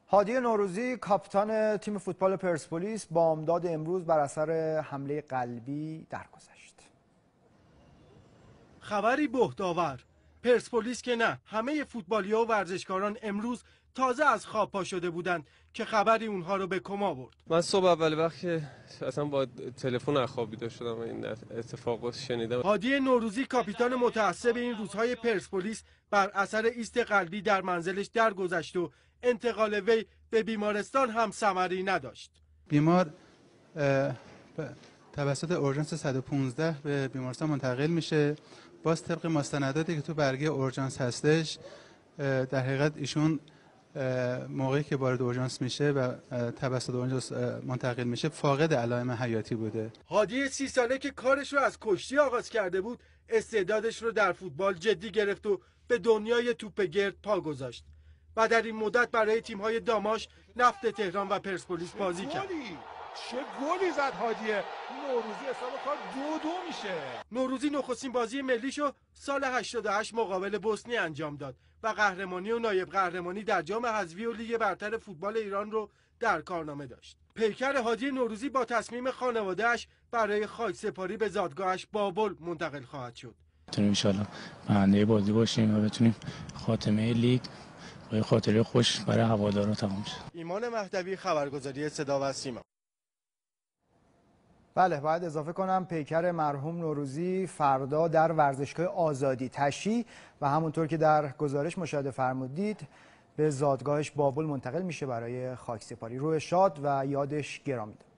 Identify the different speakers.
Speaker 1: هادی نوروزی کاپیتان تیم فوتبال پرسپولیس بامداد امروز بر اثر حمله قلبی درگذشت.
Speaker 2: خبری بهت‌آور. پرسپولیس که نه، همه فوتبالی‌ها و ورزشکاران امروز تازه از خواب پا شده بودند که خبری اونها رو به کما برد.
Speaker 3: من صبح اول وقت که اصلا با تلفن از خواب بیدار شدم و این اتفاق شنیدم.
Speaker 2: هادی نوروزی کاپیتان متعصب این روزهای پرسپولیس بر اثر ایست قلبی در منزلش درگذشت و انتقال وی به بیمارستان هم ثمری نداشت.
Speaker 4: بیمار توسط اورژانس 115 به بیمارستان منتقل میشه. باز طبق مستنداتی که تو برگه اورژانس هستش، در حقیقت ایشون موقعی که وارد اورژانس میشه و توسط اورژانس منتقل میشه فاقد علائم حیاتی بوده.
Speaker 2: هادی 30 ساله که کارش رو از کشتی آغاز کرده بود، استعدادش رو در فوتبال جدی گرفت و به دنیای توپ گرد پا گذاشت و در این مدت برای تیم‌های داماش، نفت تهران و پرسپولیس بازی کرد.
Speaker 5: چه گلی زد هادی نوروزی، حساب کار 2-2 میشه.
Speaker 2: نوروزی نخستین بازی ملیشو سال 88 مقابل بوسنی انجام داد و قهرمانی و نایب قهرمانی در جام حذفی و لیگ برتر فوتبال ایران رو در کارنامه داشت. پیکر هادی نوروزی با تصمیم خانواده‌اش برای خاکسپاری به زادگاهش بابل منتقل خواهد شد.
Speaker 6: بتونیم ان شاءالله برنده بازی باشیم و بتونیم خاتمه لیگ با خاطره خوش برای هواداران تمام شه.
Speaker 2: ایمان مهدوی، خبرگزاری صدا و سیما.
Speaker 1: بله، باید اضافه کنم پیکر مرحوم نوروزی فردا در ورزشگاه آزادی تشییع و همونطور که در گزارش مشاهده فرمودید به زادگاهش بابل منتقل میشه برای خاکسپاری. روح شاد و یادش گرامی.